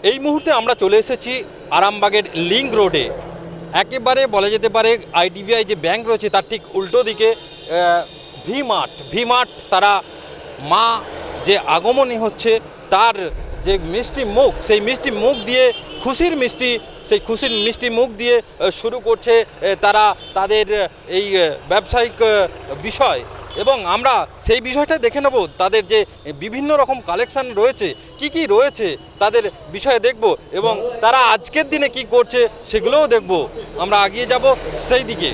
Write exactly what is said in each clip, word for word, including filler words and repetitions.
এই মুহূর্তে আমরা চলে এসেছি আরামবাগের লিংক রোডে, একেবারে বলা যেতে পারে আইডিবিআই যে ব্যাংক রয়েছে তার ঠিক উল্টো দিকে ভি মার্ট ভি মার্ট তারা মা যে আগমনী হচ্ছে তার যে মিষ্টি মুখ, সেই মিষ্টি মুখ দিয়ে খুশির মিষ্টি সেই খুশির মিষ্টি মুখ দিয়ে শুরু করছে তারা তাদের এই ব্যবসায়িক বিষয়। এবং আমরা সেই বিষয়টা দেখে নেব, তাদের যে বিভিন্ন রকম কালেকশান রয়েছে কি কি রয়েছে তাদের বিষয়ে দেখব, এবং তারা আজকের দিনে কি করছে সেগুলোও দেখব। আমরা এগিয়ে যাব সেই দিকে।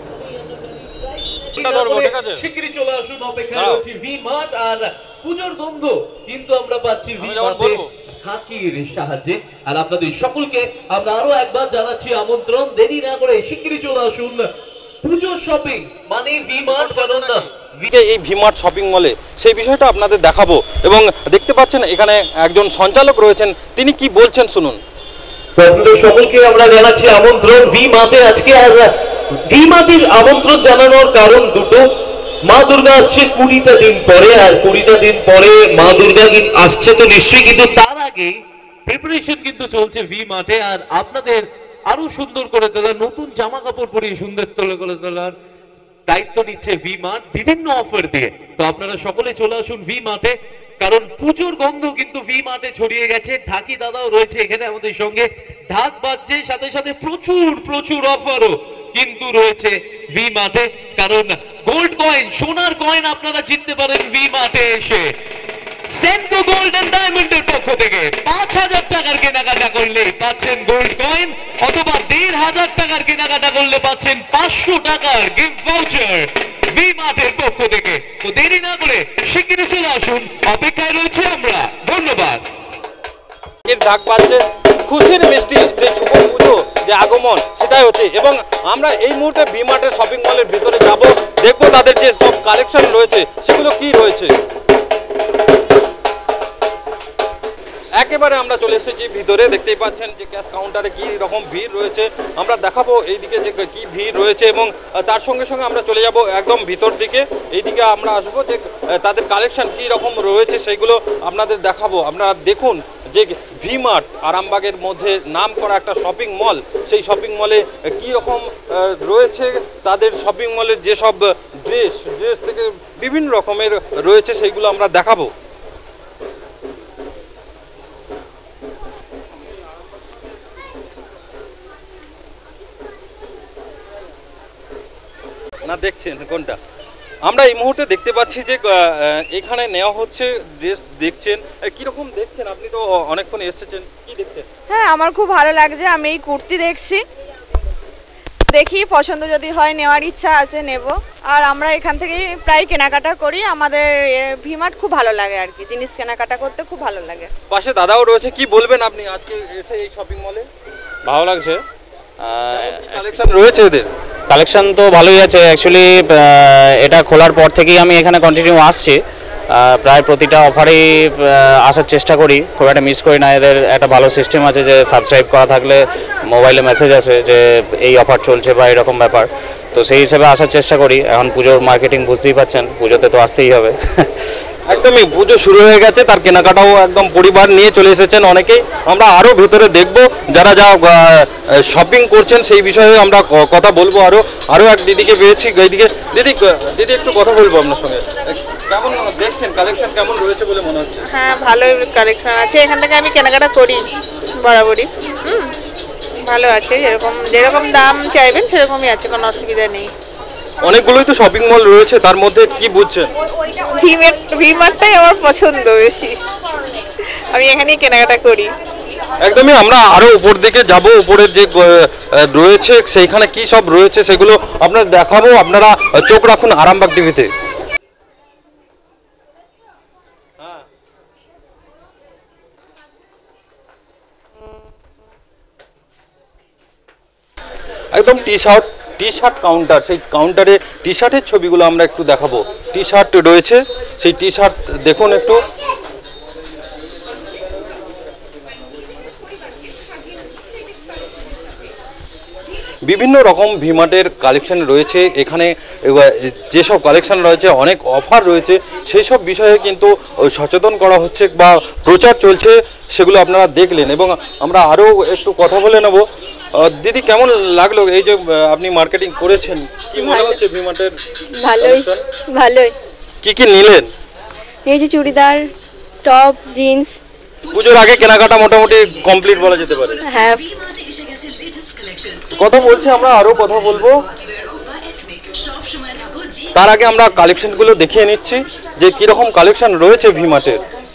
চলে আসুন, অপেক্ষায় রয়েছে ভি মার্ট আর পূজোর গন্ধ কিন্তু আমরা পাচ্ছি ভি মার্টে হাকির সাহায্যে। আর আপনাদের সকলকে আমরা আরো একবার জানাচ্ছি আমন্ত্রণ, দেরি না করে শিগগিরই চলে আসুন পুজো শপিং মানে ভি মার্ট। কারণ এই ভি মার্ট শপিং মলে সেই বিষয়টা আপনাদের দেখাবো, এবং দেখতে পাচ্ছেন এখানে একজন সঞ্চালক রয়েছেন, তিনি কি বলছেন শুনুন। আপনাদের সকলকে আমরা জানাচ্ছি আমন্ত্রণ ভি মার্টে আজকে। আর ভি মার্টের আমন্ত্রণ জানানোর কারণ দুটো, মা দুর্গা আসছে কুড়িটা দিন পরে, আর কুড়িটা দিন পরে মা দুর্গা আসছে তো নিশ্চয়ই, কিন্তু তার আগে প্রিপারেশন কিন্তু চলছে ভি মার্টে। আর আপনাদের আরো সুন্দর করে তোলার, নতুন জামা কাপড় পরিয়ে সুন্দর তোলা করে তোলার দায়িত্ব নিচ্ছে ভি মার্ট বিভিন্ন অফার দিয়ে। তো আপনারা সকলে চলে আসুন ভি মার্টে, কারণ পুজোর গন্ধ কিন্তু ভি মার্টে ছড়িয়ে গেছে। ঢাকি দাদাও রয়েছে এখানে আমাদের সঙ্গে, ঢাক বাজছে, সাথে সাথে প্রচুর প্রচুর অফারও কিন্তু রয়েছে ভি মার্টে। কারণ গোল্ড কয়েন, সোনার কয়েন আপনারা জিততে পারেন ভি মার্টে এসে। সেনকো গোল্ড এন্ড ডায়মন্ডের পক্ষ থেকে পাঁচ হাজার টাকার কেনাকাটা করলে পাচ্ছেন গোল্ড কয়েন, অথবা দেড় হাজার টাকার কেনাকাটা করলে পাচ্ছেন পাঁচশো টাকার গিফট ভাউচার ভি মার্টের পক্ষ থেকে। তো দেরি না করে শিগগিরই চলে আসুন, অপেক্ষায় রয়েছে আমরা। ধন্যবাদ। ঢাক বাজছে, খুশির মিষ্টি সেই শুভ পুজো যে আগমন সেটাই হচ্ছে। এবং আমরা এই মুহূর্তে ভি মার্টের শপিং মলের ভিতরে যাব, দেখবো তাদের যে সব কালেকশন রয়েছে সেগুলো কি রয়েছে। একেবারে আমরা চলে এসেছি ভিতরে, দেখতেই পাচ্ছেন যে ক্যাশ কাউন্টারে কি রকম ভিড় রয়েছে আমরা দেখাবো এইদিকে যে কি ভিড় রয়েছে, এবং তার সঙ্গে সঙ্গে আমরা চলে যাব একদম ভিতর দিকে। এইদিকে আমরা আসবো যে তাদের কালেকশন কি রকম রয়েছে সেইগুলো আপনাদের দেখাবো। আপনারা দেখুন যে ভি মার্ট আরামবাগের মধ্যে নাম করা একটা শপিং মল, সেই শপিং মলে কি রকম রয়েছে তাদের শপিং মলের যেসব ড্রেস ড্রেস থেকে বিভিন্ন রকমের রয়েছে সেইগুলো আমরা দেখাবো। না দেখছেন কোনটা আমরা এই মুহূর্তে দেখতে পাচ্ছি যে এখানে নেওয়া হচ্ছে ড্রেস, দেখছেন কিরকম দেখছেন? আপনি তো অনেকক্ষণ এসেছেন, কি দেখছেন? হ্যাঁ, আমার খুব ভালো লাগছে। আমি এই কুর্তি দেখছি, দেখি পছন্দ যদি হয় নেওয়ার ইচ্ছা আছে নেব। আর আমরা এখান থেকে প্রায় কেনাকাটা করি, আমাদের ভি মার্ট খুব ভালো লাগে আর কি, জিনিস কেনাকাটা করতে খুব ভালো লাগে। পাশে দাদাও রয়েছে, কি বলবেন আপনি আজকে এসে এই শপিং মলে? ভালো লাগছে, কালেকশন রয়েছে এদের? কালেকশন তো ভালোই আছে অ্যাকচুয়ালি। এটা খোলার পর থেকেই আমি এখানে কন্টিনিউ আসছি, প্রায় প্রতিটা অফারেই আসার চেষ্টা করি, খুব একটা মিস করি না। এদের একটা ভালো সিস্টেম আছে যে সাবস্ক্রাইব করা থাকলে মোবাইলে মেসেজ আসে যে এই অফার চলছে বা এরকম ব্যাপার, তো সেই হিসেবে আসার চেষ্টা করি। এখন পুজোর মার্কেটিং বুঝতেই পাচ্ছেন, পুজোতে তো আসতেই হবে। একদমই পুজো শুরু হয়ে গেছে, তার কেনাকাটাও একদম পরিবার নিয়ে চলে এসেছেন অনেকেই। আমরা আরও ভেতরে দেখব যারা যা শপিং করছেন সেই বিষয়ে আমরা কথা বলবো। আরও আরও এক দিদিকে পেয়েছি, এইদিকে দিদি দিদি একটু কথা বলবো আপনার সঙ্গে। কেমন দেখছেন কালেকশন, কেমন রয়েছে বলে মনে হচ্ছে? হ্যাঁ, ভালোই কালেকশন আছে, এখান থেকে আমি কেনাকাটা করি বরাবরই। হুম, ভালো আছে, যেরকম যেরকম দাম চাইবেন সেরকমই আছে, কোনো অসুবিধা নেই। অনেকগুলোই তো শপিং মল রয়েছে, তার মধ্যে কি বুঝছেন? ভি মার্টটাই আমার পছন্দ বেশি, আমি এখানেই কেনাকাটা করি। একদমই, আমরা আরো উপর দিকে যাব, উপরের যে রয়েছে সেইখানে কি সব রয়েছে সেগুলো আপনারা দেখাবো। আপনারা চোখ রাখুন আরামবাগ টিভিতে। একদম T shirt T shirt counter, সেই কাউন্টারে টি শার্টের ছবিগুলো আমরা একটু দেখাবো। টি শার্ট রয়েছে, সেই টি শার্ট দেখুন একটু। বিভিন্ন রকম ভি মার্টের কালেকশন রয়েছে এখানে, যেসব কালেকশন রয়েছে অনেক অফার রয়েছে, সেই সব বিষয়ে কিন্তু সচেতন করা হচ্ছে বা প্রচার চলছে সেগুলো আপনারা দেখলেন এবং আমরা আরও একটু কথা বলে নেব। আহ, দিদি কেমন লাগলো এই যে আহ, আপনি মার্কেটিং করেছেন, কি মনে হচ্ছে ভিমার্টের? ভালোই ভালোই কি কি নিলেন? এই যে চুড়িদার, টপ, জিন্স। পুজোর আগে কেনাকাটা মোটামুটি কমপ্লিট বলা যেতে পারে। হ্যাঁ, কথা বলছি, আমরা আরো কথা বলবো। তার আগে আমরা কালেকশনগুলো দেখিয়ে নিচ্ছি যে কিরকম কালেকশন রয়েছে ভিমার্টের।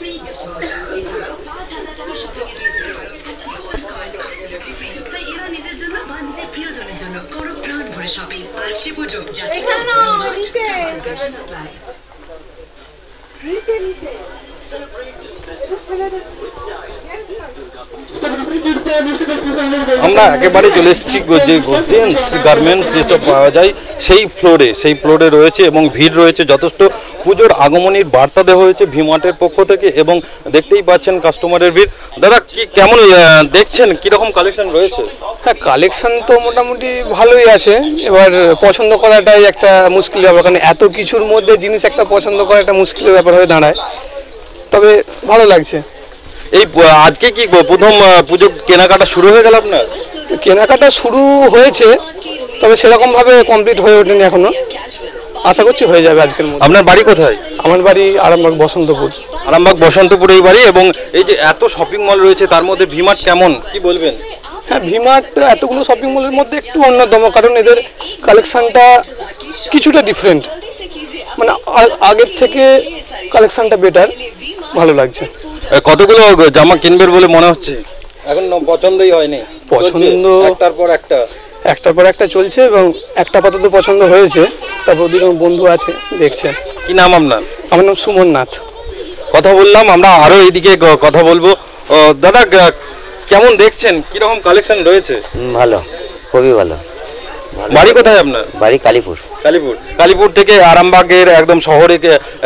আমরা একেবারে চলে এসেছি যে জেন্টস গার্মেন্টস যেসব পাওয়া যায় সেই ফ্লোরে সেই ফ্লোরে রয়েছে এবং ভিড় রয়েছে যথেষ্ট। পুজোর আগমনীর বার্তা দেওয়া হয়েছে ভিমার্টের পক্ষ থেকে এবং দেখতেই পাচ্ছেন কাস্টমারের ভিড়। দাদা কি কেমন আহ, দেখছেন কিরকম কালেকশন রয়েছে? হ্যাঁ, কালেকশন তো মোটামুটি ভালোই আছে। এবার পছন্দ করাটাই একটা মুশকিল ব্যাপার, কারণ এত কিছুর মধ্যে জিনিস একটা পছন্দ করা একটা মুশকিলের ব্যাপার হয়ে দাঁড়ায়। তবে ভালো লাগছে। এই প- আজকে কি প্রথম আহ, পুজো কেনাকাটা শুরু হয়ে গেল আপনার? কেনাকাটা শুরু হয়েছে, তবে সেরকম ভাবে কমপ্লিট হয়ে ওঠেনি এখনো। আশা করছি হয়ে যাবে আজকের মধ্যে। আপনার বাড়ি কোথায়? আমার বাড়ি আরামবাগ বসন্তপুর। আরামবাগ বসন্তপুর এই বাড়ি। এবং এই যে এত শপিং মল রয়েছে তার মধ্যে ভিমার্ট কেমন কি বলবেন? হ্যাঁ, ভিমার্ট এতগুলো শপিং মলের মধ্যে একটু অন্যতম, কারণ এদের কালেকশনটা কিছুটা ডিফারেন্ট, মানে আ- আগের থেকে কালেকশনটা বেটার, ভালো লাগছে। এ, কতগুলো জামা কিনবেন বলে মনে হচ্ছে? এখন ন- পছন্দই হয়নি। পছন্দ চলছে একটার পর একটা। একটার পর একটা চলছে এবং একটা আপাতত পছন্দ হয়েছে, তারপর দুজন বন্ধু আছে দেখছে। কি নাম আপনার? আমার নাম সুমন নাথ। কথা বললাম, আমরা আরো এইদিকে গ- কথা বলবো। ও, দাদা গ- কেমন দেখছেন কিরকম কালেকশন রয়েছে? ভালো, খুবই ভালো। বাড়ি কোথায় আপনার? বাড়ি কালীপুর। কালীপুর। কালীপুর থেকে আরামবাগের একদম শহরে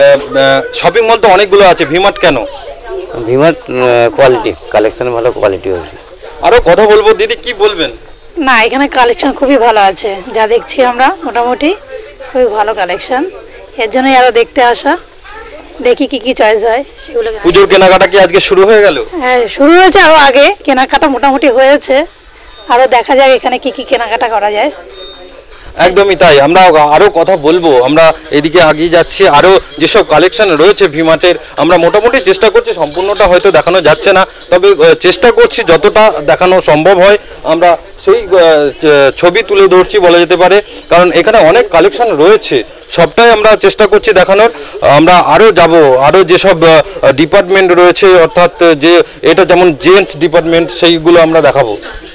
শপিং মল তো অনেকগুলো আছে, ভিমার্ট কেন? ভিমার কোয়ালিটি, কালেকশন ভালো, কোয়ালিটি হয়েছে। আরো কথা বলবো। দিদি কি বলবেন? না, এখানে কালেকশন খুবই ভালো আছে, যা দেখছি আমরা মোটামুটি খুবই ভালো কালেকশন। এর জন্যই আরো দেখতে আসা, দেখি কি কি চয়েস হয় সেগুলো। পুজোর কেনাকাটা কি আজকে শুরু হয়ে গেল? হ্যাঁ, শুরু হয়েছে, আরো আগে কেনাকাটা মোটামুটি হয়েছে, আরো দেখা যাক এখানে কি কি কেনাকাটা করা যায়। একদমই তাই। আমরা আরো কথা বলবো, আমরা এদিকে আগিয়ে যাচ্ছি। আরো যেসব কালেকশন রয়েছে ভিমার্টের আমরা মোটামুটি চেষ্টা করছি, সম্পূর্ণটা হয়তো দেখানো যাচ্ছে না, তবে আহ, চেষ্টা করছি যতটা দেখানো সম্ভব হয় আমরা সেই আহ, চ- ছবি তুলে ধরছি বলা যেতে পারে, কারণ এখানে অনেক কালেকশন রয়েছে, সবটাই আমরা চেষ্টা করছি দেখানোর। আমরা আরো যাব, আরো যেসব ডিপার্টমেন্ট রয়েছে, অর্থাৎ যে এটা যেমন জেন্টস ডিপার্টমেন্ট, সেইগুলো আমরা দেখাবো।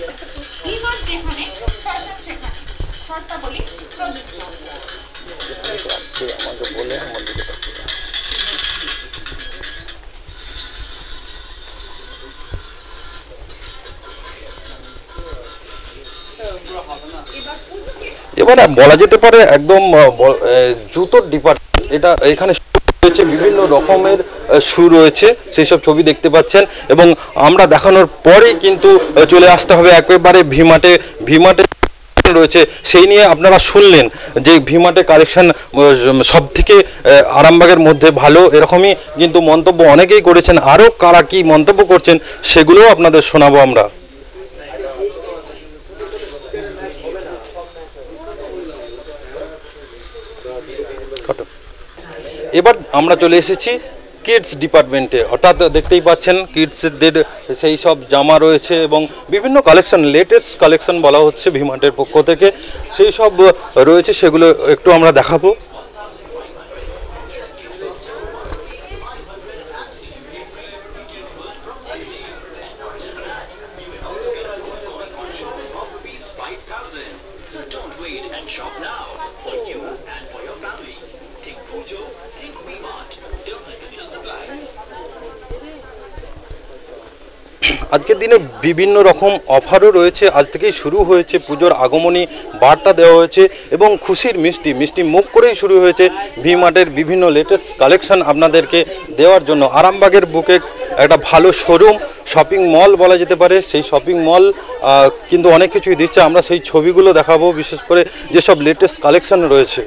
এবারে বলা যেতে পারে একদম আহ, ব- আহ, জুতোর ডিপার্টমেন্ট এটা। এখানে রয়েছে বিভিন্ন রকমের শু রয়েছে, সেই সব ছবি দেখতে পাচ্ছেন এবং আমরা দেখানোর পরেই কিন্তু আহ, চলে আসতে হবে একেবারে ভিমার্টে। ভিমার্টে রয়েছে সেই নিয়ে আপনারা শুনলেন যে ভিমার্টে কালেকশন সব থেকে আরামবাগের মধ্যে ভালো, এরকমই কিন্তু মন্তব্য অনেকেই করেছেন। আরও কারা কি মন্তব্য করছেন সেগুলোও আপনাদের শোনাবো আমরা। এবার আমরা চলে এসেছি কিডস ডিপার্টমেন্টে, অর্থাৎ দেখতেই পাচ্ছেন কিডসদের সেই সব জামা রয়েছে এবং বিভিন্ন কালেকশন, লেটেস্ট কালেকশন বলা হচ্ছে ভিমার্টের পক্ষ থেকে, সেই সব রয়েছে, সেগুলো একটু আমরা দেখাবো। আজকের দিনে বিভিন্ন রকম অফারও রয়েছে। আজ থেকেই শুরু হয়েছে পুজোর আগমনী বার্তা দেওয়া হয়েছে এবং খুশির মিষ্টি মিষ্টি মুখ করেই শুরু হয়েছে ভিমার্টের বিভিন্ন লেটেস্ট কালেকশন আপনাদেরকে দেওয়ার জন্য। আরামবাগের বুকে একটা ভালো শোরুম, শপিং মল বলা যেতে পারে, সেই শপিং মল কিন্তু অনেক কিছুই দিচ্ছে। আমরা সেই ছবিগুলো দেখাবো, বিশেষ করে যেসব লেটেস্ট কালেকশন রয়েছে।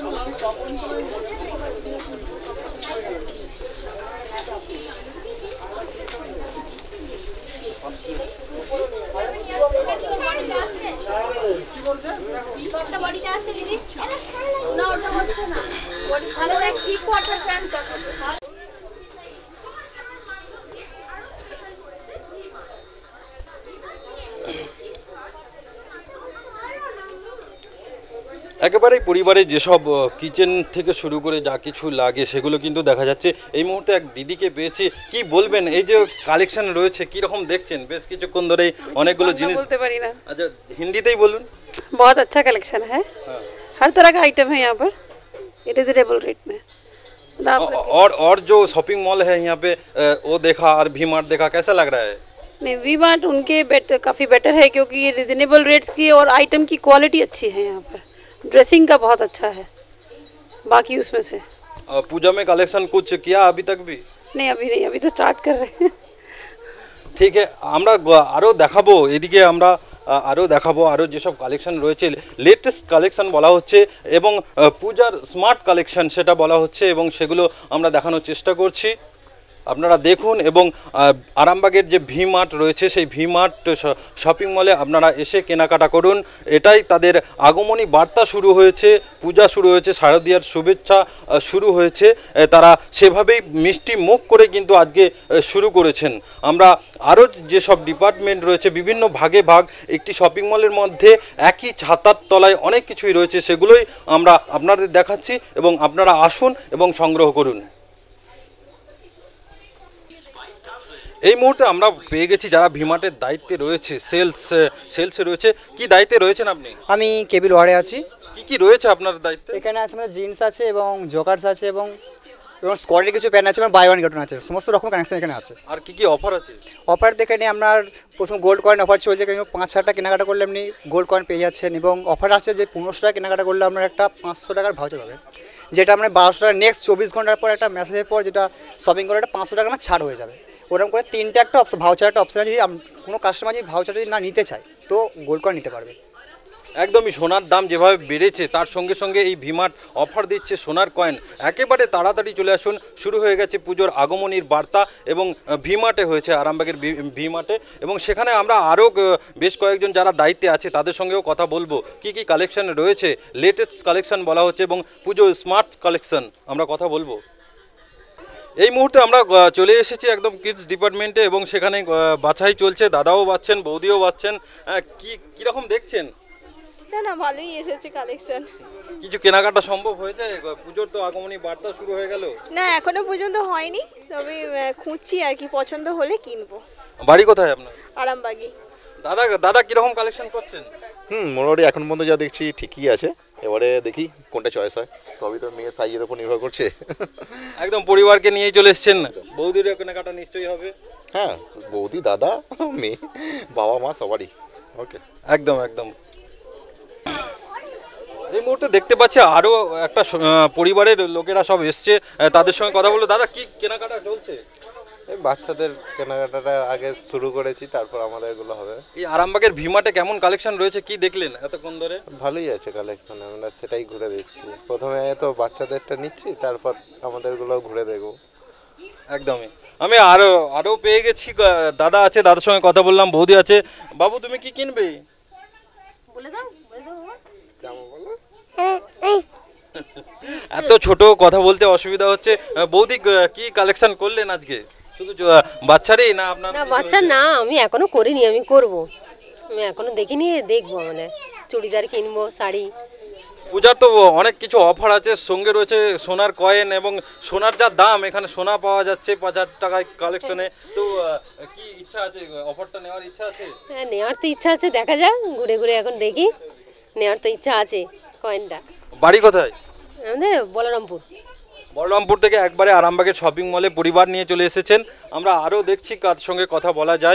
একেবারেই পরিবারে যেসব কিচেন থেকে শুরু করে যা কিছু লাগে সেগুলো কিন্তু দেখা যাচ্ছে। এই মুহূর্তে এক দিদিকে পেয়েছি, কি বলবেন এই যে কালেকশন রয়েছে কি রকম দেখছেন? বেশ কিছুক্ষণ ধরেই অনেকগুলো জিনিস बोलते पारी ना। আচ্ছা হিন্দিতেই বলুন। बहुत अच्छा कलेक्शन है, हर तरह का आइटम है यहाँ पर रिजनेबल रेट में। और और जो शॉपिंग मॉल है यहाँ पे वो देखा और वी मार्ट देखा, कैसा लग रहा है? नहीं, वी मार्ट उनके बेटर काफ़ी बेटर है क्योंकि ये रिजनेबल रेट्स की और आइटम की क्वालिटी अच्छी है। यहाँ पर ड्रेसिंग का बहुत अच्छा है। बाकी उसमें से पूजा में कलेक्शन कुछ किया अभी तक भी? नहीं, अभी नहीं, अभी तो स्टार्ट कर रहे हैं। ঠিক আছে, আমরা আরও দেখাবো, এদিকে আমরা আরও দেখাবো আরও যেসব কালেকশন রয়েছে, লেটেস্ট কালেকশন বলা হচ্ছে এবং পূজার স্মার্ট কালেকশন সেটা বলা হচ্ছে এবং সেগুলো আমরা দেখানোর চেষ্টা করছি। আপনারা দেখুন এবং আরামবাগের যে ভি মার্ট রয়েছে সেই ভি মার্ট শপিং মলে আপনারা এসে কেনাকাটা করুন। এটাই তাদের আগমনী বার্তা শুরু হয়েছে, পূজা শুরু হয়েছে, শারদীয়ার শুভেচ্ছা শুরু হয়েছে, তারা সেভাবেই মিষ্টি মুখ করে কিন্তু আজকে শুরু করেছেন। আমরা আরও যেসব ডিপার্টমেন্ট রয়েছে বিভিন্ন ভাগে ভাগ একটি শপিং মলের মধ্যে একই ছাতার তলায় অনেক কিছুই রয়েছে, সেগুলোই আমরা আপনাদের দেখাচ্ছি এবং আপনারা আসুন এবং সংগ্রহ করুন। এই মুহূর্তে আমরা পেয়ে গেছি যারা ভিমার্টের দায়িত্বে রয়েছে, সেলস সেলসে রয়েছে। কি দায়িত্বে রয়েছেন আপনি? আমি কেবিল ওয়ার্ডে আছি। কি কি রয়েছে আপনার দায়িত্বে? এখানে আছে আমাদের জিন্স আছে এবং জকার্স আছে এবং এবং স্কোয়াডের কিছু প্যান্ট আছে এবং বাই ওয়ান গেট ওয়ান আছে, সমস্ত রকম কানেকশন এখানে আছে। আর কি কি অফার আছে? অফার দেখে নিয়ে আপনার প্রথম গোল্ড কয়েন অফার চলছে, কিন্তু পাঁচ হাজার টাকা কেনাকাটা করলে আপনি গোল্ড কয়েন পেয়ে যাচ্ছেন এবং অফার আছে যে পনেরোশো টাকা কেনাকাটা করলে আপনার একটা পাঁচশো টাকার ভাউচার পাবেন, যেটা আপনার বারোশো টাকা নেক্সট চব্বিশ ঘন্টার পর একটা মেসেজের পর যেটা শপিং করে একটা পাঁচশো টাকা আমার ছাড় হয়ে যাবে। ওরকম করে তিনটে একটা অপশন ভাউচার একটা অপশন আছে, যদি কোনো কাস্টমার যদি ভাউচার যদি না নিতে চায় তো গোল্ড কয়েন নিতে পারবে। একদমই সোনার দাম যেভাবে বেড়েছে তার সঙ্গে সঙ্গে এই ভিমার্ট অফার দিচ্ছে সোনার কয়েন। একেবারে তাড়াতাড়ি চলে আসুন, শুরু হয়ে গেছে পুজোর আগমনীর বার্তা এবং ভিমার্টে হয়েছে আরামবাগের ভিমার্টে এবং সেখানে আমরা আরও বেশ কয়েকজন যারা দায়িত্বে আছে তাদের সঙ্গেও কথা বলবো কি কি কালেকশন রয়েছে, লেটেস্ট কালেকশন বলা হচ্ছে এবং পুজো স্মার্ট কালেকশন আমরা কথা বলবো। এই মুহূর্তে আমরা চলে এসেছি একদম কিডস ডিপার্টমেন্টে এবং সেখানে বাছাই চলছে, দাদাও বাচ্ছেন বৌদিও বাচ্ছেন। কি কীরকম দেখছেন? না না ভালোই এসেছে কালেকশন। কিছু কেনাকাটা সম্ভব হয়েছে? পুজোর তো আগমনী বার্তা শুরু হয়ে গেল। না এখনো পর্যন্ত হয়নি, তবে খুঁজছি আর কি, পছন্দ হলে কিনবো। বাড়ি কোথায় আপনার? আরামবাগী। দাদা দাদা কিরকম কালেকশন করছেন? হুম মোটামুটি এখন পর্যন্ত যা দেখছি ঠিকই আছে, এবারে দেখি কোনটা চয়েস হয়, সবই তো মেয়ের সাইজের উপর নির্ভর করছে। একদম পরিবারকে নিয়েই চলে এসছেন, বৌদিরও কেনাকাটা নিশ্চয়ই হবে। হ্যাঁ বৌদি দাদা মেয়ে বাবা মা সবারই। ওকে একদম একদম। এই মুহূর্তে দেখতে পাচ্ছি আরও একটা পরিবারের লোকেরা সব এসছে, তাদের সঙ্গে কথা বলবো। দাদা কি কেনাকাটা চলছে? এই বাচ্চাদের কেনাকাটাটা আগে শুরু করেছি, তারপর আমাদের এগুলো হবে। এই আরামবাগের ভিমার্টে কেমন কালেকশন রয়েছে কি দেখলেন এতক্ষণ ধরে? ভালোই আছে কালেকশন, আমরা সেটাই ঘুরে দেখছি। প্রথমে তো বাচ্চাদেরটা নিচ্ছি, তারপর আমাদেরগুলো ঘুরে দেখবো। একদমই। আমি আরও আরও পেয়ে গেছি, দাদা আছে, দাদার সঙ্গে কথা বললাম, বৌদি আছে। বাবু তুমি কি কিনবে? বলে দাও বলে দাও জামা বলো। এত ছোট কথা বলতে অসুবিধা হচ্ছে। বৌদি কি কালেকশন করলেন আজকে? শুধু বাচ্চারই না আপনার? না বাচ্চা না, আমি এখনো করিনি, আমি করব। আমি এখনো দেখিনি, দেখবো। আমাদের চুড়িদার কিনবো, শাড়ি। পূজার তো অনেক কিছু অফার আছে, সঙ্গে রয়েছে সোনার কয়েন এবং সোনার যা দাম, এখানে সোনা পাওয়া যাচ্ছে পাঁচ হাজার টাকায় কালেকশনে। তো কি ইচ্ছা আছে, অফারটা নেওয়ার ইচ্ছা আছে? হ্যাঁ নেওয়ার তো ইচ্ছা আছে, দেখা যাক ঘুরে ঘুরে এখন দেখি। নেওয়ার তো ইচ্ছা আছে কয়েনটা। বাড়ি কোথায়? আমাদের বলরামপুর। বলরামপুর থেকে একবারে আরামবাগের শপিং মলে পরিবার নিয়ে চলে এসেছেন। আমরা আরও দেখছি কার সঙ্গে কথা বলা যায়।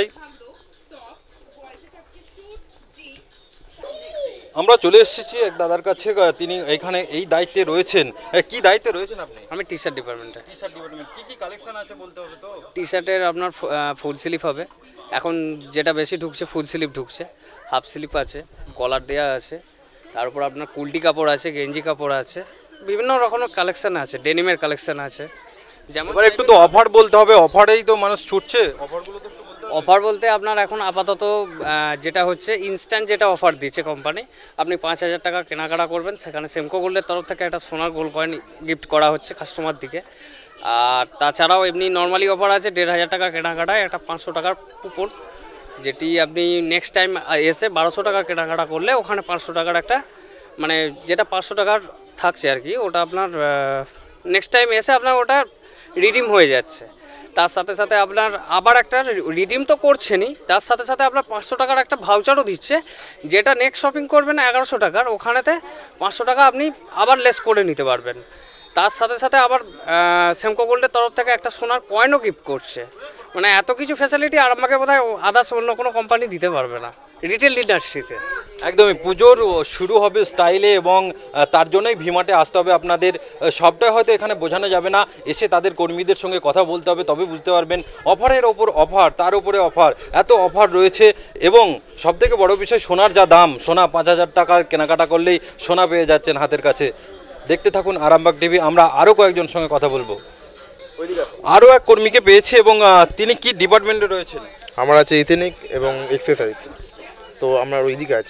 আমরা চলে এসেছি এক দাদার কাছে, তিনি এখানে এই দায়িত্বে রয়েছেন। কি দায়িত্বে রয়েছেন আপনি? আমি টি শার্ট ডিপার্টমেন্টে। টি শার্ট ডিপার্টমেন্ট কি কি কালেকশন আছে বলতে হবে তো? টি শার্টের আপনার ফুল স্লিপ হবে, এখন যেটা বেশি ঢুকছে ফুল স্লিপ ঢুকছে, হাফ স্লিপ আছে, কলার দেওয়া আছে, তারপর আপনার কুলটি কাপড় আছে, গেঞ্জি কাপড় আছে, বিভিন্ন রকমের কালেকশন আছে, ডেনিমের কালেকশন আছে। যেমন এবার একটু তো অফার বলতে হবে, অফারেই তো মানুষ ছুটছে। অফারগুলো তো অফার বলতে আপনার এখন আপাতত আহ, যেটা হচ্ছে ইনস্ট্যান্ট যেটা অফার দিচ্ছে কোম্পানি, আপনি পাঁচ হাজার টাকা কেনাকাটা করবেন, সেখানে সেমকো গোল্ডের তরফ থেকে একটা সোনার গোল্ড কয়েন গিফট করা হচ্ছে কাস্টমার দিকে। আর তাছাড়াও এমনি নর্মালি অফার আছে দেড় হাজার টাকা কেনাকাটায় একটা পাঁচশো টাকার কুপন, যেটি আপনি নেক্সট টাইম এসে বারোশো টাকা কেনাকাটা করলে ওখানে পাঁচশো টাকার একটা মানে যেটা পাঁচশো টাকার থাকছে আর কি, ওটা আপনার নেক্সট টাইম এসে আপনার ওটা রিডিম হয়ে যাচ্ছে। তার সাথে সাথে আপনার আবার একটা রিডিম তো করছেনই, তার সাথে সাথে আপনার পাঁচশো টাকার একটা ভাউচারও দিচ্ছে, যেটা নেক্সট শপিং করবেন এগারোশো টাকার, ওখানেতে পাঁচশো টাকা আপনি আবার লেস করে নিতে পারবেন। তার সাথে সাথে আবার সেমকো গোল্ডের তরফ থেকে একটা সোনার কয়েনও গিফট করছে। মানে এত কিছু ফ্যাসিলিটি আর আমাকে বোধহয় আদার্স অন্য কোনো কোম্পানি দিতে পারবে না রিটেল ইন্ডাস্ট্রিতে। একদমই পুজোর শুরু হবে স্টাইলে এবং তার জন্যই ভিমার্টে আসতে হবে আপনাদের। সবটাই হয়তো এখানে বোঝানো যাবে না, এসে তাদের কর্মীদের সঙ্গে কথা বলতে হবে, তবে বুঝতে পারবেন অফারের ওপর অফার, তার উপরে অফার, এত অফার রয়েছে। এবং সবথেকে বড় বিষয় সোনার যা দাম, সোনা পাঁচ হাজার টাকার কেনাকাটা করলেই সোনা পেয়ে যাচ্ছেন হাতের কাছে। দেখতে থাকুন আরামবাগ টিভি, আমরা আরও কয়েকজন সঙ্গে কথা বলবো। আরও এক কর্মীকে পেয়েছি এবং তিনি কি ডিপার্টমেন্টে রয়েছেন? আমার আছে ইথেনিক এবং এক্সারসাইজ, তো আমরা ওইদিকে আছি।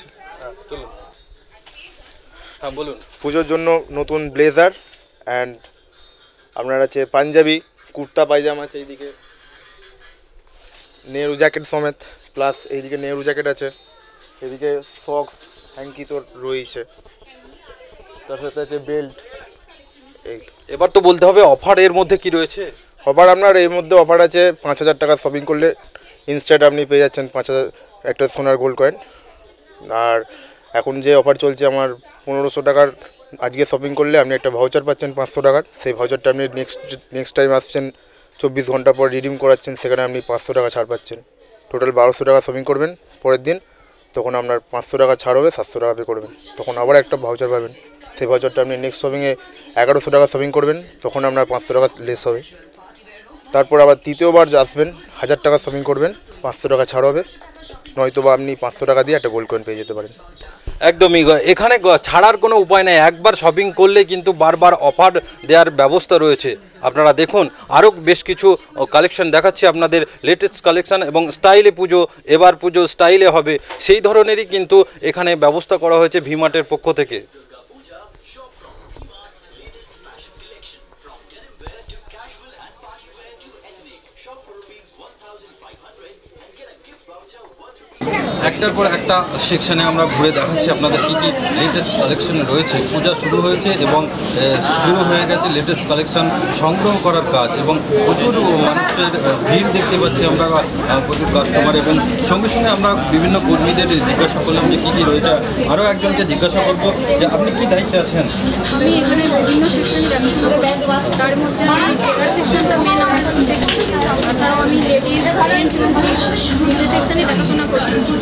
হ্যাঁ বলুন। পুজোর জন্য নতুন ব্লেজার অ্যান্ড আপনার আছে পাঞ্জাবি, কুর্তা পায়জামা আছে এইদিকে, নেহরু জ্যাকেট সমেত, প্লাস এইদিকে নেহরু জ্যাকেট আছে, এদিকে সক্স হ্যাঙ্কি তো রয়েছে, তার সাথে আছে বেল্ট। এই এবার তো বলতে হবে অফার এর মধ্যে কি রয়েছে। অফার আপনার এর মধ্যে অফার আছে পাঁচ হাজার টাকা শপিং করলে ইনস্ট্যান্ট আপনি পেয়ে যাচ্ছেন পাঁচ হাজার একটা সোনার গোল্ড কয়েন। আর এখন যে অফার চলছে আমার পনেরোশো টাকার আজকে শপিং করলে আপনি একটা ভাউচার পাচ্ছেন পাঁচশো টাকার, সেই ভাউচারটা আপনি নেক্সট নেক্সট টাইম আসছেন চব্বিশ ঘন্টা পর রিডিম করাচ্ছেন, সেখানে আপনি পাঁচশো টাকা ছাড় পাচ্ছেন। টোটাল বারোশো টাকা শপিং করবেন পরের দিন, তখন আপনার পাঁচশো টাকা ছাড় হবে, সাতশো টাকা পে করবেন, তখন আবার একটা ভাউচার পাবেন। সেই ভাউচারটা আপনি নেক্সট শপিংয়ে এগারোশো টাকা শপিং করবেন, তখন আপনার পাঁচশো টাকা লেস হবে। তারপর আবার তৃতীয়বার আসবেন হাজার টাকা শপিং করবেন, পাঁচশো টাকা ছাড় হবে, নয়তো বা আপনি পাঁচশো টাকা দিয়ে একটা গোল্ড কয়েন পেয়ে যেতে পারেন। একদমই, এখানে ছাড়ার কোনো উপায় নেই, একবার শপিং করলে কিন্তু বারবার অফার দেওয়ার ব্যবস্থা রয়েছে। আপনারা দেখুন আরও বেশ কিছু কালেকশন দেখাচ্ছি আপনাদের, লেটেস্ট কালেকশন এবং স্টাইলে পুজো, এবার পুজো স্টাইলে হবে সেই ধরনেরই কিন্তু এখানে ব্যবস্থা করা হয়েছে ভিমার্টের পক্ষ থেকে। একটার পর একটা সেকশনে আমরা ঘুরে দেখাচ্ছি আপনাদের কী কী লেটেস্ট কালেকশন রয়েছে। পূজা শুরু হয়েছে এবং শুরু হয়ে গেছে লেটেস্ট কালেকশন সংগ্রহ করার কাজ, এবং প্রচুর মানুষের ভিড় দেখতে পাচ্ছি আমরা, প্রচুর কাস্টমার, এবং সঙ্গে সঙ্গে আমরা বিভিন্ন কর্মীদের জিজ্ঞাসা করলাম যে কী কী রয়েছে। আরও একজনকে জিজ্ঞাসা করবো যে আপনি কী দায়িত্বে আছেন? আমি এখানে বিভিন্ন সেকশনে দেখাশোনা করি, তার মধ্যে আমি ট্রেনার সেকশনটা মেন আমার সেকশন, তাছাড়াও আমি লেডিস জেন্টস এবং কিডস দুটো সেকশনে দেখাশোনা করি।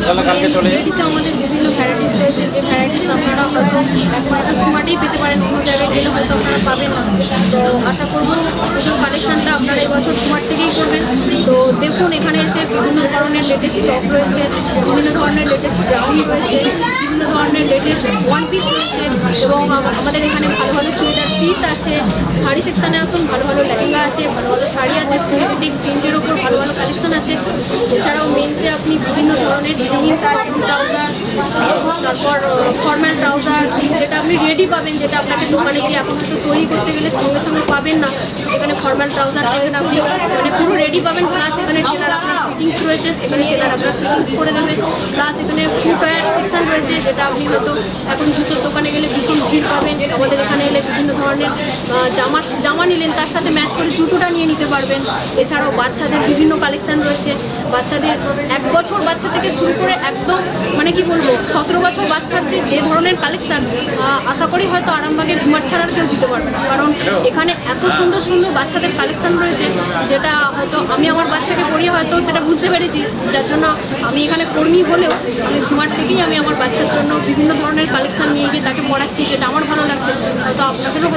লেডিসে আমাদের বিভিন্ন ভ্যারাইটিস রয়েছে, যে ভ্যারাইটিস আপনারা হয়তো একমাত্র ভিমার্টেই পেতে পারেন, অন্য জায়গায় গেলে হয়তো আপনারা পাবেন না। তো আশা করবো পুজোর কালেকশনটা আপনারা এবছর ভিমার্ট থেকেই করবেন। তো দেখুন এখানে এসে বিভিন্ন ধরনের লেটেস্ট টপ রয়েছে, বিভিন্ন ধরনের লেটেস্ট ব্রাউন রয়েছে, বিভিন্ন ধরনের লেটেস্ট ওয়ান পিস রয়েছে, এবং আমাদের এখানে ভালো ভালো চুড়িদার পিস আছে। শাড়ি সেকশানে আসুন, ভালো ভালো লেহেঙ্গা আছে, ভালো ভালো শাড়ি আছে, সিনথেটিক প্রিন্টের ওপর ভালো ভালো কালেকশন আছে। এছাড়াও মেন্সে আপনি বিভিন্ন ধরনের জিন্স, ট্রাউজার, তারপর ফর্মাল ট্রাউজার, যেটা আপনি রেডি পাবেন, যেটা আপনাকে দোকানে গিয়ে এখন হয়তো তৈরি করতে গেলে সঙ্গে সঙ্গে পাবেন না। এখানে ফর্মাল ট্রাউজার দেখবেন আপনি মানে পুরো রেডি পাবেন, প্লাস এখানে টেলার আপনার ফিটিংস রয়েছে, এখানে টেলার আপনার ফিটিংস করে দেবে, প্লাস এখানে ফুটওয়্যার সেকশন রয়েছে, যেটা আপনি হয়তো এখন জুতোর দোকানে গেলে ভীষণ ভিড় পাবেন, আমাদের এখানে এলে বিভিন্ন ধরনের জামা জামা নিলেন তার সাথে ম্যাচ করে জুতোটা নিয়ে নিতে পারবেন। এছাড়াও বাচ্চাদের বিভিন্ন কালেকশান রয়েছে, বাচ্চাদের এক বছর বাচ্চা থেকে শুরু করে একদম মানে কি বলবো সতেরো বছর বাচ্চার যে যে ধরনের কালেকশান, আশা করি হয়তো আরামবাগে ভিমার্ট ছাড়া আর কেউ দিতে পারবে না, কারণ এখানে এত সুন্দর সুন্দর বাচ্চাদের কালেকশান রয়েছে, যেটা হয়তো আমি আমার বাচ্চাকে পড়িয়ে হয়তো সেটা বুঝতে পেরেছি, যার জন্য আমি এখানে কর্মী হলেও আমি ভিমার্ট থেকেই আমি আমার বাচ্চার জন্য বিভিন্ন ধরনের কালেকশান নিয়ে গিয়ে তাকে পড়াচ্ছি, যেটা আমার ভালো লাগছে, হয়তো আপনাদেরও হয়তো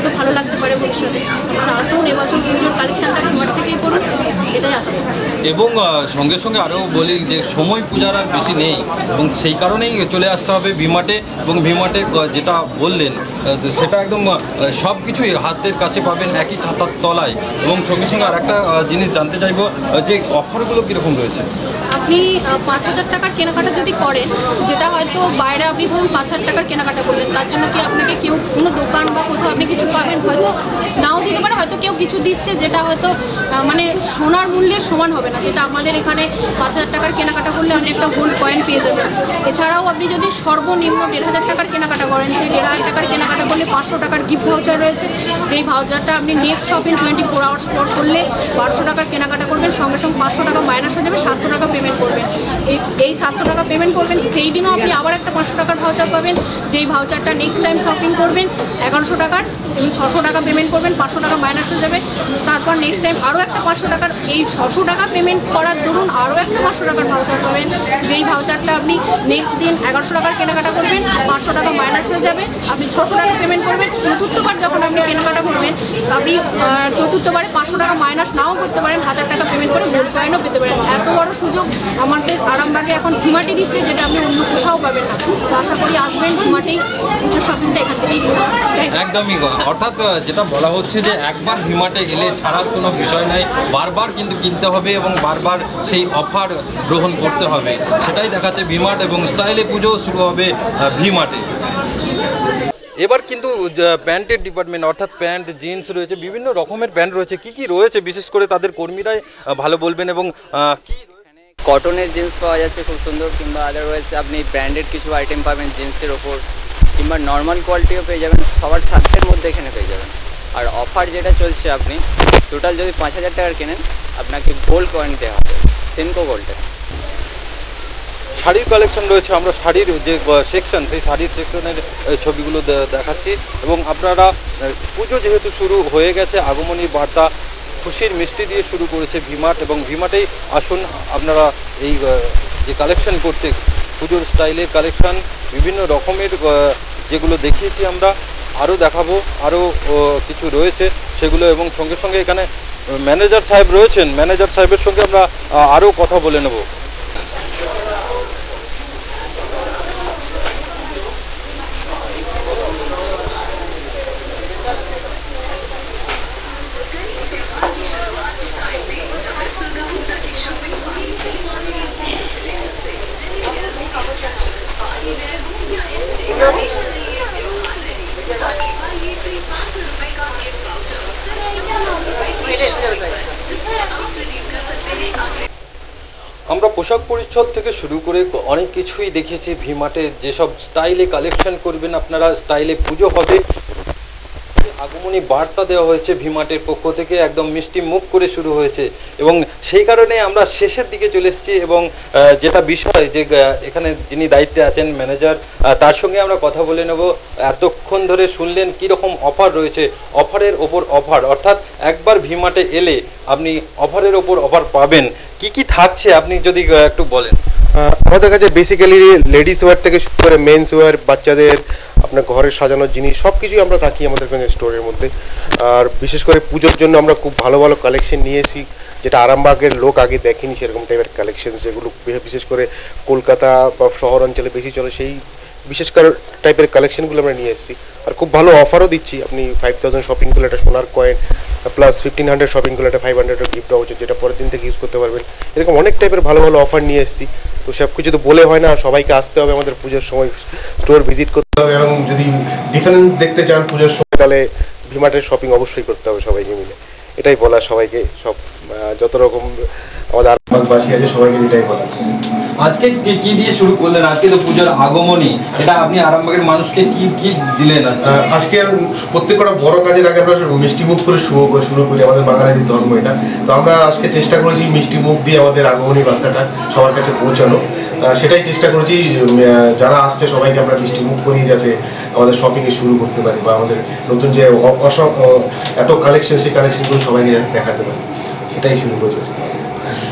হয়তো ভালো লাগতে পারে ভবিষ্যতে। আপনারা আসুন, এবছর পুজোর কালেকশানটা ভিমার্ট থেকেই করুন, এটাই আশা করি। এবং আহ, সঙ্গে সঙ্গে আরও বলি যে সময় পূজার আর বেশি নেই এবং সেই কারণেই চলে আসতে হবে ভিমার্টে। এবং ভিমার্টে যেটা বললেন আহ, সেটা একদম সব কিছুই হাতের কাছে পাবেন একই ছাতার তলায়। এবং সঙ্গে সঙ্গে আর একটা জিনিস জানতে চাইবো যে অফারগুলো কীরকম রয়েছে। আপনি পাঁচ হাজার টাকার কেনাকাটা যদি করেন, যেটা হয়তো বাইরে আপনি ধরুন পাঁচ হাজার টাকার কেনাকাটা করলেন, তার জন্য কি আপনাকে কেউ কোনো দোকান বা কোথাও আপনি কিছু পাবেন, হয়তো নাও দিতে পারে, হয়তো কেউ কিছু দিচ্ছে যেটা হয়তো আহ, মানে সোনার মূল্যের সমান হবে না। যেটা আমাদের এখানে পাঁচ হাজার টাকার কেনাকাটা করলে আপনি একটা গোল্ড কয়েন পেয়ে যাবেন। এছাড়াও আপনি যদি সর্বনিম্ন দেড় হাজার টাকার কেনাকাটা করেন, সেই দেড় হাজার টাকার কেনাকাটা করলে পাঁচশো টাকার গিফট ভাউচার রয়েছে, যেই ভাউচারটা আপনি next shopping twenty four hours পর করলে বারোশো টাকার কেনাকাটা করবেন, সঙ্গে সঙ্গে পাঁচশো টাকা মাইনাস হয়ে যাবে, সাতশো টাকা পেমেন্ট করবেন। এই এই সাতশো টাকা পেমেন্ট করবেন, সেই দিনও আপনি আবার একটা পাঁচশো টাকার ভাউচার পাবেন, যেই ভাউচারটা নেক্সট টাইম শপিং করবেন এগারোশো টাকার এবং ছশো টাকা পেমেন্ট করবেন, পাঁচশো টাকা মাইনাস হয়ে যাবে। তারপর নেক্সট টাইম আরও একটা পাঁচশো টাকার, এই ছশো টাকা পেমেন্ট করার দরুন আরও একটা পাঁচশো টাকার ভাউচার পাবেন, যেই ভাউচারটা আপনি নেক্সট দিন এগারোশো টাকার কেনাকাটা করবেন, পাঁচশো টাকা মাইনাস হয়ে যাবে, আপনি ছশো টাকা পেমেন্ট করবেন। চতুর্থবার যখন আপনি কেনাকাটা করবেন, আপনি চতুর্থবারে পাঁচশো টাকা মাইনাস নাও করতে পারেন, হাজার টাকা পেমেন্ট করে গোল্ড কয়েনও পেতে পারেন। এত বড় সুযোগ আমাদের আরামবাগে এখন ভিমার্টে দিচ্ছে, যেটা আপনি অন্য কোথাও পাবেন না। তো আশা করি আসবেন ভিমার্টেই, পুজোর শপিংটা এখান থেকেই একদমই, অর্থাৎ যেটা বলা হচ্ছে যে একবার ভিমার্টে এলে ছাড়ার কোনো বিষয় নাই, বারবার কিন্তু কিনতে হবে এবং বারবার সেই অফার গ্রহণ করতে হবে, সেটাই দেখাচ্ছে ভিমার্ট। এবং স্টাইলে পুজো শুরু হবে ভিমার্টে। এবার কিন্তু প্যান্টের ডিপার্টমেন্ট, অর্থাৎ প্যান্ট জিন্স রয়েছে, বিভিন্ন রকমের প্যান্ট রয়েছে। কি কি রয়েছে বিশেষ করে তাদের কর্মীরাই ভালো বলবেন। এবং কি কটনের জিন্স পাওয়া যাচ্ছে খুব সুন্দর, কিংবা আদারওয়াইজ আপনি ব্র্যান্ডেড কিছু আইটেম পাবেন জিন্সের ওপর, কিংবা নর্মাল কোয়ালিটিও পেয়ে যাবেন, সবার সাধ্যের মধ্যে এখানে পেয়ে যাবেন। আর অফার যেটা চলছে, আপনি টোটাল যদি পাঁচ হাজার টাকার কেনেন, আপনাকে গোল্ড কয়েন দেওয়া হবে, সেনকো গোল্ডের। শাড়ির কালেকশন রয়েছে, আমরা শাড়ির যে সেকশন, সেই শাড়ির সেকশনের ছবিগুলো দেখাচ্ছি। এবং আপনারা পুজো যেহেতু শুরু হয়ে গেছে, আগমনীর বার্তা খুশির মিষ্টি দিয়ে শুরু করেছে ভিমার্ট। এবং ভিমার্টেই আসুন আপনারা এই যে কালেকশন করতে, পুজোর স্টাইলের কালেকশন বিভিন্ন রকমের যেগুলো দেখিয়েছি আমরা, আরও দেখাবো, আরও কিছু রয়েছে সেগুলো। এবং সঙ্গে সঙ্গে এখানে ম্যানেজার সাহেব রয়েছেন, ম্যানেজার সাহেবের সঙ্গে আমরা আরও কথা বলে নেব। আমরা পোশাক পরিচ্ছদ থেকে শুরু করে অনেক কিছুই দেখেছি ভিমার্টে। যেসব স্টাইলে কালেকশন করবেন আপনারা, স্টাইলে পুজো হবে, আগমনী বার্তা দেওয়া হয়েছে ভিমার্টের পক্ষ থেকে, একদম মিষ্টি মুখ করে শুরু হয়েছে। এবং সেই কারণে আমরা শেষের দিকে চলে এসেছি। এবং যেটা বিষয় যে এখানে যিনি দায়িত্বে আছেন ম্যানেজার, তার সঙ্গে আমরা কথা বলে নেব। এতক্ষণ ধরে শুনলেন কীরকম অফার রয়েছে, অফারের ওপর অফার, অর্থাৎ একবার ভিমার্টে এলে আপনি অফারের ওপর অফার পাবেন। কি কি থাকছে আপনি যদি একটু বলেন। আমাদের কাছে বেসিক্যালি লেডিস ওয়্যার থেকে শুরু করে মেন্স ওয়্যার, বাচ্চাদের আপনার ঘরের সাজানোর জিনিস সব কিছুই আমরা রাখি আমাদের কাছে স্টোরের মধ্যে। আর বিশেষ করে পুজোর জন্য আমরা খুব ভালো ভালো কালেকশন নিয়ে এসি, যেটা আরামবাগের লোক আগে দেখেনি সেরকম টাইপের কালেকশন, যেগুলো বিশেষ করে কলকাতা বা শহর অঞ্চলে বেশি চলে, সেই বিশেষ করে টাইপের কালেকশনগুলো আমরা নিয়ে এসেছি। আর খুব ভালো অফারও দিচ্ছি। আপনি ফাইভ থাউজেন্ড শপিং করলে একটা সোনার coin, plus fifteen hundred shopping করলে একটা ফাইভ হান্ড্রেডের গিফট ভাউচার, যেটা পরের দিন থেকে ইউজ করতে পারবেন। এরকম অনেক টাইপের ভালো ভালো অফার নিয়ে এসেছি। তো সব কিছু তো বলে হয় না, সবাইকে আসতে হবে আমাদের পুজোর সময়, স্টোর ভিজিট করতে হবে। এবং যদি ডিফারেন্স দেখতে চান পুজোর সময়, তাহলে ভিমার্টের শপিং অবশ্যই করতে হবে সবাইকে মিলে। এটাই বলা সবাইকে, সব যত রকম আমাদের আরামবাগবাসী আছে সবাইকে এটাই বলা। আজকে কি দিয়ে শুরু করলেন? আজকে তো পূজার আগমনী, এটা আপনি আরামবাগের মানুষকে কি কি দিলেন? আজকে প্রত্যেকটা বড় কাজের আগে আমরা মিষ্টি মুখ করে শুরু শুরু করি, আমাদের বাঙালিদের ধর্ম এটা। তো আমরা আজকে চেষ্টা করেছি মিষ্টি মুখ দিয়ে আমাদের আগমনী বার্তাটা সবার কাছে পৌঁছানো, সেটাই চেষ্টা করেছি। যারা আসছে সবাইকে আমরা মিষ্টি মুখ করি, যাতে আমাদের শপিংয়ে শুরু করতে পারি, বা আমাদের নতুন যে এত কালেকশন, সেই কালেকশনগুলো সবাইকে যাতে দেখাতে পারি, সেটাই শুরু করেছি।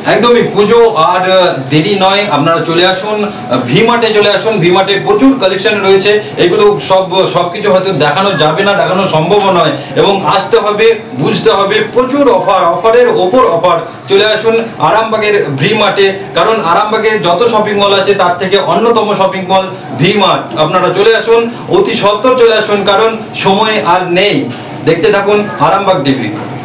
একদমই পুজো আর দেরি নয়, আপনারা চলে আসুন ভি মার্টে, চলে আসুন ভি মার্টে প্রচুর কালেকশন রয়েছে। এগুলো সব সব কিছু হয়তো দেখানো যাবে না, দেখানো সম্ভব নয়, এবং আসতে হবে, বুঝতে হবে, প্রচুর অফার, অফারের ওপর অফার। চলে আসুন আরামবাগের ভি মার্টে, কারণ আরামবাগের যত শপিং মল আছে তার থেকে অন্যতম শপিং মল ভি মার্ট। আপনারা চলে আসুন, অতি সত্বর চলে আসুন, কারণ সময় আর নেই। দেখতে থাকুন আরামবাগ টিভি।